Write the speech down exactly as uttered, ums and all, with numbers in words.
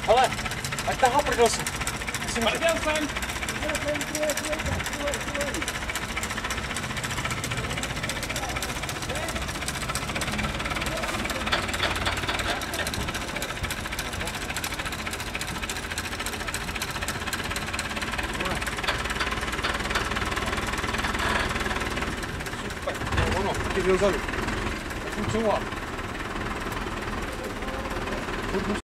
Hele, ať tahá prdel si. Prdel jsem! Ono, ty byl vzadu. Tak jsem couvá.